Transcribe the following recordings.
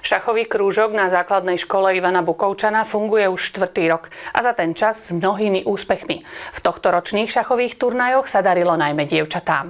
Šachový krúžok na základnej škole Ivana Bukovčana funguje už 4. rok a za ten čas s mnohými úspechmi. V tohtoročných šachových turnajoch sa darilo najmä dievčatám.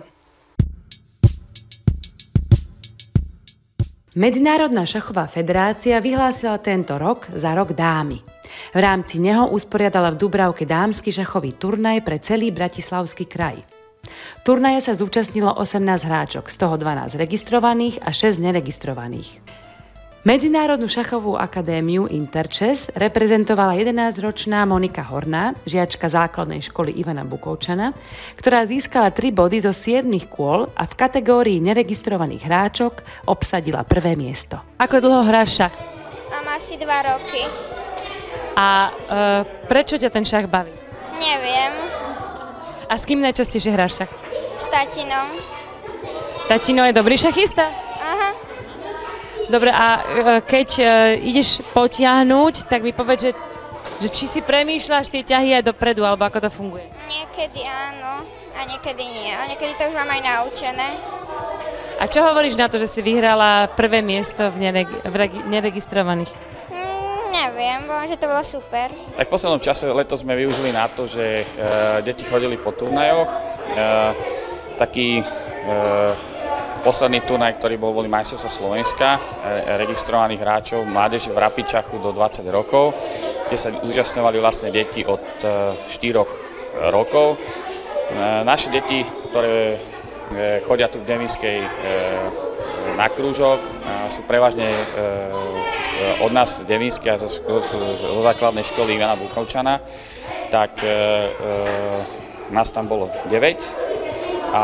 Medzinárodná šachová federácia vyhlásila tento rok za rok dámy. V rámci neho usporiadala v Dubravke dámsky šachový turnaj pre celý Bratislavský kraj. Turnaje sa zúčastnilo 18 hráčok, z toho 12 registrovaných a 6 neregistrovaných. Medzinárodnú šachovú akadémiu Interchess reprezentovala 11-ročná Monika Horná, žiačka základnej školy Ivana Bukovčana, ktorá získala 3 body zo 7 kôl a v kategórii neregistrovaných hráčok obsadila 1. miesto. Ako dlho hráš šach? Mám asi 2 roky. A prečo ťa ten šach baví? Neviem. A s kým najčastejšie hráš šach? S tatinom. Tatino je dobrý šachista? Aha. Dobre, a keď ideš potiahnuť, tak mi povedz, že či si premýšľaš tie ťahy aj dopredu, alebo ako to funguje? Niekedy áno, a niekedy nie. A niekedy to už mám aj naučené. A čo hovoríš na to, že si vyhrala 1. miesto v neregistrovaných? Neviem, že to bolo super. Tak v poslednom čase letos sme využili na to, že deti chodili po turnajoch. Taký posledný turnaj, ktorý boli majstrovstvá Slovenska, registrovaných hráčov mládeže v Rapičachu do 20 rokov, kde sa zúčastňovali vlastne deti od 4 rokov. Naše deti, ktoré chodia tu v Devinskej na krúžok, sú prevažne od nás z Devinskej a zo základnej školy Ivana Bukovčana, tak nás tam bolo 9 a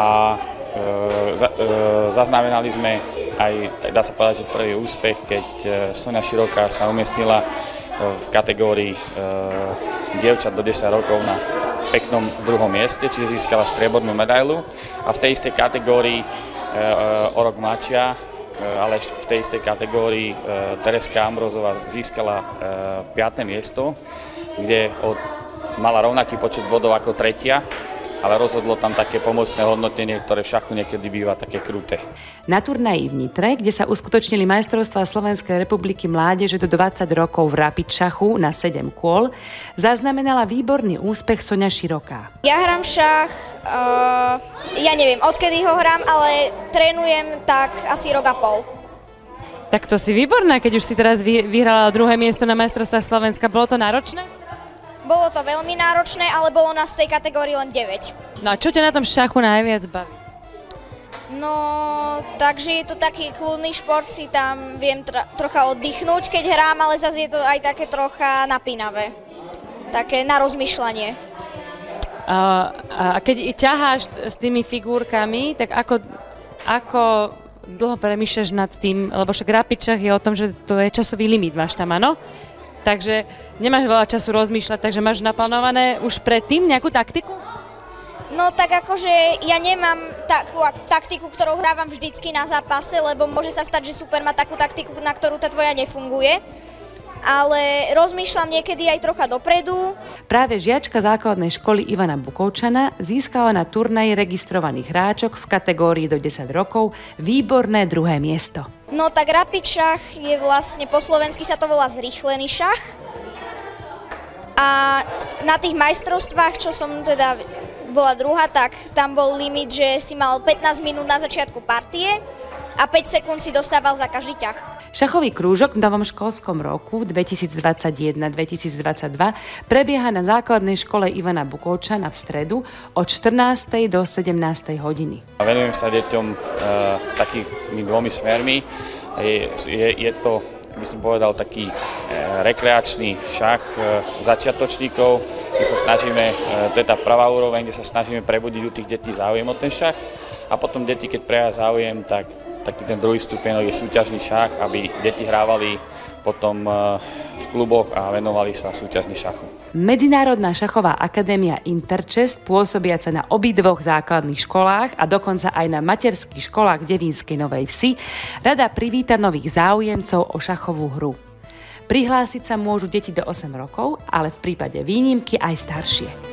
zaznamenali sme aj, dá sa povedať, že prvý úspech, keď Soňa Široká sa umiestnila v kategórii dievčat do 10 rokov na peknom 2. mieste, čiže získala striebornú medailu, a v tej istej kategórii o rok mladšia, ale v tej istej kategórii Tereska Ambrozová získala 5. miesto, kde mala rovnaký počet bodov ako tretia, ale rozhodlo tam také pomocné hodnotenie, ktoré v šachu niekedy býva také kruté. Na turnaji v Nitre, kde sa uskutočnili majstrovstvá Slovenskej republiky mládeže do 20 rokov v Rapičachu na 7 kôl, zaznamenala výborný úspech Soňa Široká. Ja hrám šach, ja neviem, odkedy ho hrám, ale trénujem tak asi rok a pol. Tak to si výborná, keď už si teraz vyhrala 2. miesto na majstrovstvách Slovenska. Bolo to náročné? Bolo to veľmi náročné, ale bolo nás v tej kategórii len 9. No a čo ťa na tom šachu najviac baví? No, takže je to taký kľudný šport, si tam viem trocha oddychnúť, keď hrám, ale zase je to aj také trocha napínavé. Také na rozmýšľanie. A keď ťaháš s tými figurkami, tak ako dlho premýšľaš nad tým, lebo však Rapičach je o tom, že to je časový limit, máš tam, áno? Takže nemáš veľa času rozmýšľať, takže máš naplánované už predtým nejakú taktiku? No tak akože ja nemám takú taktiku, ktorou hrávam vždycky na zápase, lebo môže sa stať, že super má takú taktiku, na ktorú tá tvoja nefunguje. Ale rozmýšľam niekedy aj trocha dopredu. Práve žiačka základnej školy Ivana Bukovčana získala na turnaji registrovaných hráčok v kategórii do 10 rokov výborné 2. miesto. No tak Rapičach je vlastne, po slovensky sa to volá zrýchlený šach. A na tých majstrovstvách, čo som teda bola druhá, tak tam bol limit, že si mal 15 minút na začiatku partie a 5 sekúnd si dostával za každý ťah. Šachový krúžok v novom školskom roku 2021-2022 prebieha na základnej škole Ivana Bukovčana v stredu od 14. do 17. hodiny. Venujem sa deťom takými 2 smermi. Je to, by som povedal, taký rekreačný šach začiatočníkov, kde sa snažíme, to je tá pravá úroveň, kde sa snažíme prebudiť u tých detí záujem o ten šach, a potom deti, keď prejavia záujem, tak taký ten druhý stupienok je súťažný šach, aby deti hrávali potom v kluboch a venovali sa súťažný šachu. Medzinárodná šachová akadémia Interchess, pôsobiaca na obidvoch základných školách a dokonca aj na materských školách v Devínskej Novej Vsi, rada privíta nových záujemcov o šachovú hru. Prihlásiť sa môžu deti do 8 rokov, ale v prípade výnimky aj staršie.